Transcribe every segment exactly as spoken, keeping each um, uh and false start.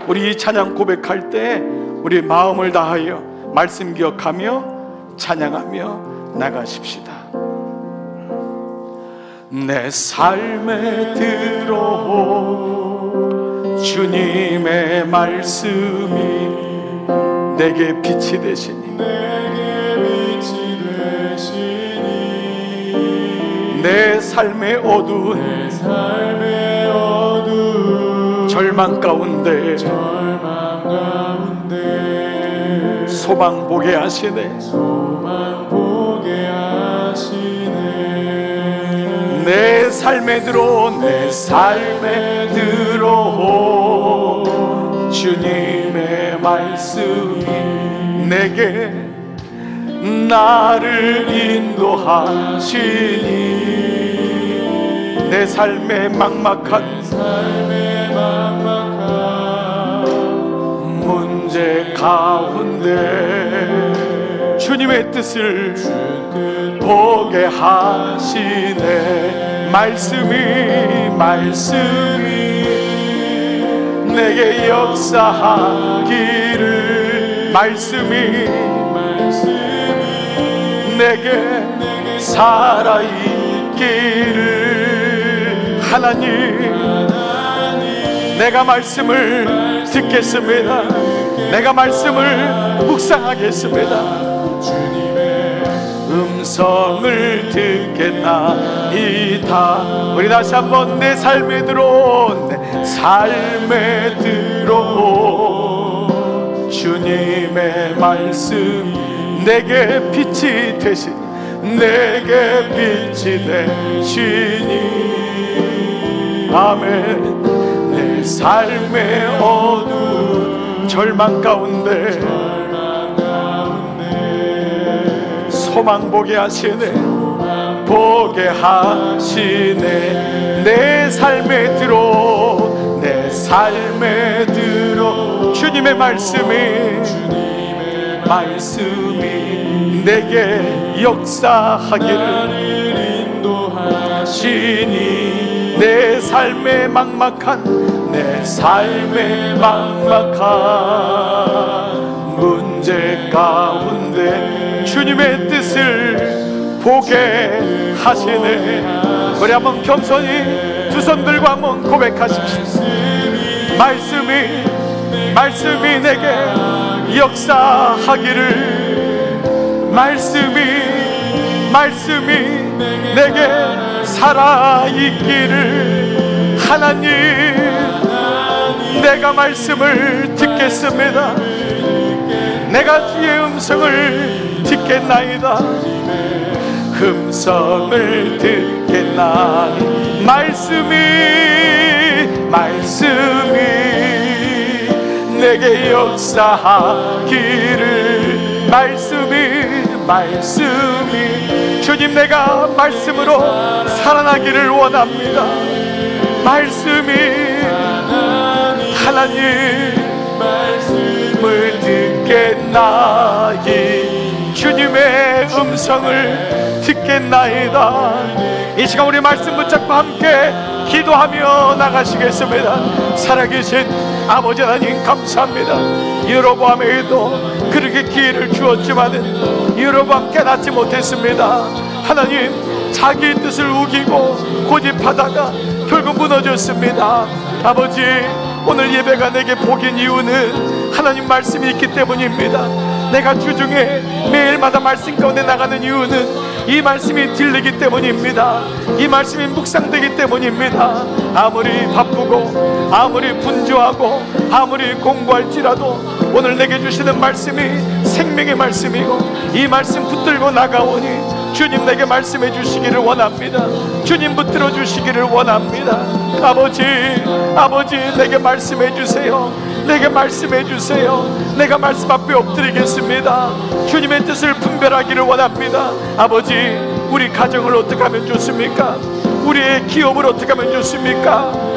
우리 이 찬양 고백할 때 우리 마음을 다하여 말씀 기억하며 찬양하며 나가십시다. 내 삶에 들어온 주님의 말씀이 내게 빛이 되시니 내 삶의 어두운 내 삶의 어두운 절망 가운데 절망 가운데 소망 보게 하시네 소망 보게 하시네 내 삶에 들어온 내 삶에 들어온 주님의 말씀이 내게 나를 인도하시니 내 삶의 막막한, 삶의 막막한 문제 가운데 주님의 뜻을 보게 하시네 말씀이 말씀이 내게 역사하기를 말씀이 말씀이 내게 살아있기를 하나님, 하나님 내가 말씀을 말씀 듣겠습니다. 내가 말씀을 묵상하겠습니다. 주님의 음성을 듣겠나이다. 우리 다시 한번 내 삶에 들어온 내 삶에 들어온 주님의 말씀 내게 빛이 되시니 내게 빛이 되시니 아멘. 내 삶의 어두운 절망 가운데 소망 보게 하시네 보게 하시네 내 삶에 들어 내 삶에 들어 주님의 말씀이 말씀이 내게 역사하기를 인도하시니 내 삶의 막막한 내 삶의 막막한 문제 가운데 주님의 뜻을 보게 하시네. 우리 한번 겸손히 두 손 들고 한번 고백하십시오. 말씀이 말씀이 내게 역사하기를 말씀이 말씀이 내게 살아있기를 하나님 내가 말씀을 듣겠습니다. 내가 주의 음성을 듣겠나이다. 음성을 듣겠나니 말씀이 말씀이 내게 역사하기를 말씀이 말씀이 주님 내가 말씀으로 살아나기를 원합니다. 말씀이 하나님 말씀을 듣겠나이 주님의 음성을 듣겠나이다. 이 시간 우리 말씀 붙잡고 함께 기도하며 나가시겠습니다. 살아계신 아버지 하나님 감사합니다. 여로보암에게도 그렇게 기회를 주었지만은 여로보암 깨닫지 못했습니다. 하나님 자기 뜻을 우기고 고집하다가 결국 무너졌습니다. 아버지 오늘 예배가 내게 복인 이유는 하나님 말씀이 있기 때문입니다. 내가 주중에 매일마다 말씀 가운데 나가는 이유는 이 말씀이 들리기 때문입니다. 이 말씀이 묵상되기 때문입니다. 아무리 바쁘고 아무리 분주하고 아무리 공부할지라도 오늘 내게 주시는 말씀이 생명의 말씀이고 이 말씀 붙들고 나가오니 주님 내게 말씀해 주시기를 원합니다. 주님 붙들어 주시기를 원합니다. 아버지 아버지 내게 말씀해 주세요. 내게 말씀해 주세요. 내가 말씀 앞에 엎드리겠습니다. 주님의 뜻을 분별하기를 원합니다. 아버지 우리 가정을 어떻게 하면 좋습니까? 우리의 기업을 어떻게 하면 좋습니까?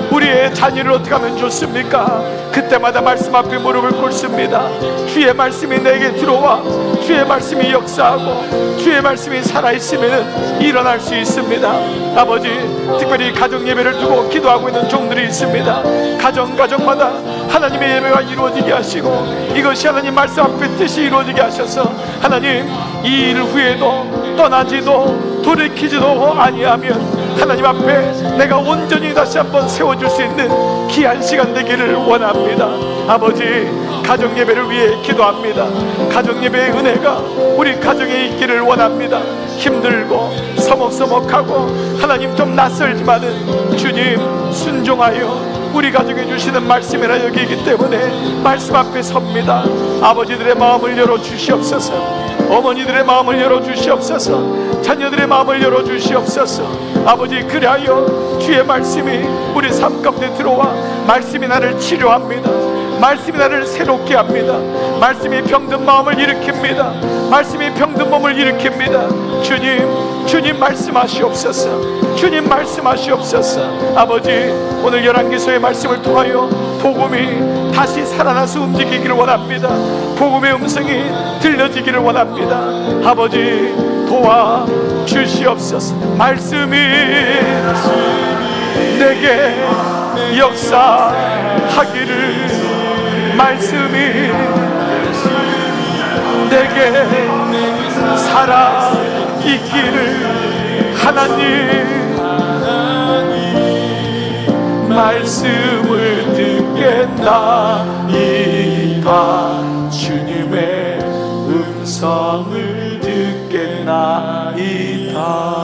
우리의 자녀를 어떻게 하면 좋습니까? 그때마다 말씀 앞에 무릎을 꿇습니다. 주의 말씀이 내게 들어와 주의 말씀이 역사하고 주의 말씀이 살아있으면 일어날 수 있습니다. 아버지, 특별히 가정 예배를 두고 기도하고 있는 종들이 있습니다. 가정 가정마다 하나님의 예배가 이루어지게 하시고 이것이 하나님 말씀 앞에 뜻이 이루어지게 하셔서 하나님 이 일 후에도 떠나지도 돌이키지도 아니하면 하나님 앞에 내가 온전히 다시 한번 세워줄 수 있는 귀한 시간 되기를 원합니다. 아버지, 가정 예배를 위해 기도합니다. 가정 예배의 은혜가 우리 가정에 있기를 원합니다. 힘들고 서먹서먹하고 하나님 좀 낯설지만은 주님 순종하여 우리 가정에 주시는 말씀이라 여기기 때문에 말씀 앞에 섭니다. 아버지들의 마음을 열어 주시옵소서. 어머니들의 마음을 열어 주시옵소서. 자녀들의 마음을 열어 주시옵소서. 아버지, 그리하여 주의 말씀이 우리 삶 가운데 들어와 말씀이 나를 치료합니다. 말씀이 나를 새롭게 합니다. 말씀이 병든 마음을 일으킵니다. 말씀이 병든 몸을 일으킵니다. 주님, 주님 말씀하시옵소서. 주님 말씀하시옵소서. 아버지, 오늘 열왕기서의 말씀을 통하여 복음이 다시 살아나서 움직이기를 원합니다. 복음의 음성이 들려지기를 원합니다. 아버지, 도와 주시옵소서. 말씀이 내게 역사하기를, 말씀이 내게 살아있기를, 하나님 말씀을 듣겠나이다. 주님의 음성을 듣겠나이다.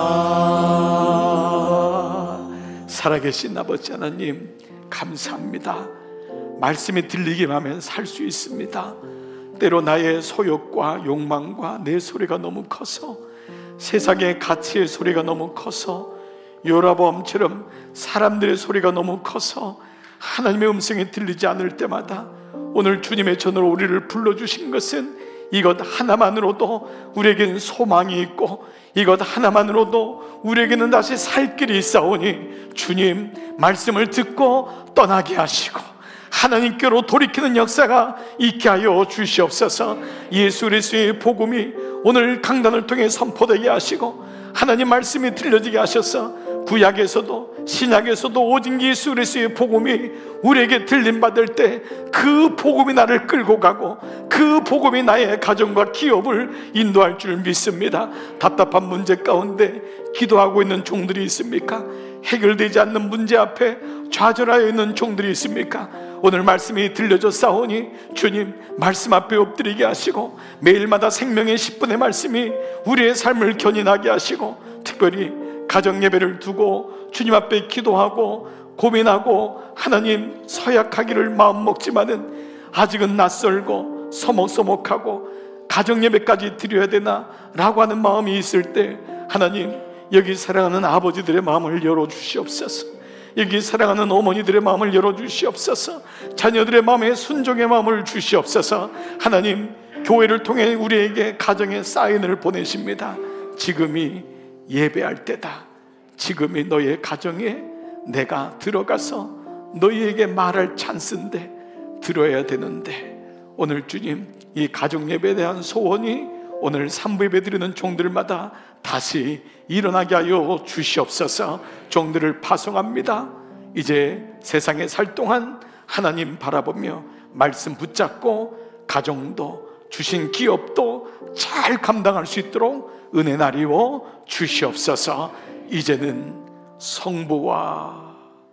살아계신 아버지 하나님, 감사합니다. 말씀이 들리기만 하면 살 수 있습니다. 때로 나의 소욕과 욕망과 내 소리가 너무 커서, 세상의 가치의 소리가 너무 커서, 요라보암처럼 사람들의 소리가 너무 커서 하나님의 음성이 들리지 않을 때마다 오늘 주님의 전으로 우리를 불러주신 것은 이것 하나만으로도 우리에게는 소망이 있고 이것 하나만으로도 우리에게는 다시 살 길이 있사오니 주님 말씀을 듣고 떠나게 하시고 하나님께로 돌이키는 역사가 있게 하여 주시옵소서. 예수 그리스도의 복음이 오늘 강단을 통해 선포되게 하시고 하나님 말씀이 들려지게 하셔서 구약에서도 신약에서도 오직 예수 그리스도의 복음이 우리에게 들림받을 때 그 복음이 나를 끌고 가고 그 복음이 나의 가정과 기업을 인도할 줄 믿습니다. 답답한 문제 가운데 기도하고 있는 종들이 있습니까? 해결되지 않는 문제 앞에 좌절하여 있는 종들이 있습니까? 오늘 말씀이 들려져 싸우니 주님 말씀 앞에 엎드리게 하시고 매일마다 생명의 십 분의 말씀이 우리의 삶을 견인하게 하시고 특별히 가정 예배를 두고 주님 앞에 기도하고 고민하고 하나님 서약하기를 마음먹지만은 아직은 낯설고 서먹서먹하고 가정 예배까지 드려야 되나 라고 하는 마음이 있을 때 하나님 여기 사랑하는 아버지들의 마음을 열어주시옵소서. 여기 사랑하는 어머니들의 마음을 열어주시옵소서. 자녀들의 마음에 순종의 마음을 주시옵소서. 하나님 교회를 통해 우리에게 가정의 사인을 보내십니다. 지금이 예배할 때다. 지금이 너의 가정에 내가 들어가서 너희에게 말할 찬스인데 들어야 되는데 오늘 주님 이 가정 예배에 대한 소원이 오늘 삼부 예배 드리는 종들마다 다시 일어나게 하여 주시옵소서. 종들을 파송합니다. 이제 세상에 살 동안 하나님 바라보며 말씀 붙잡고 가정도 주신 기업도 잘 감당할 수 있도록 은혜 나리워 주시옵소서. 이제는 성부와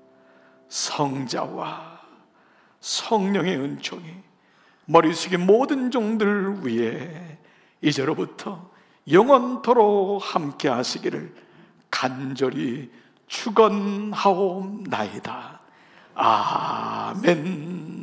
성자와 성령의 은총이 머리 숙인 모든 종들 위에 이제로부터 영원토록 함께 하시기를 간절히 축원하옵나이다. 아멘.